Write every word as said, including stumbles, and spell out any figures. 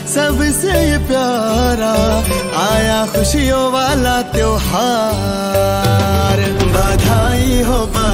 सबसे ये प्यारा आया खुशियों वाला त्योहार। बधाई हो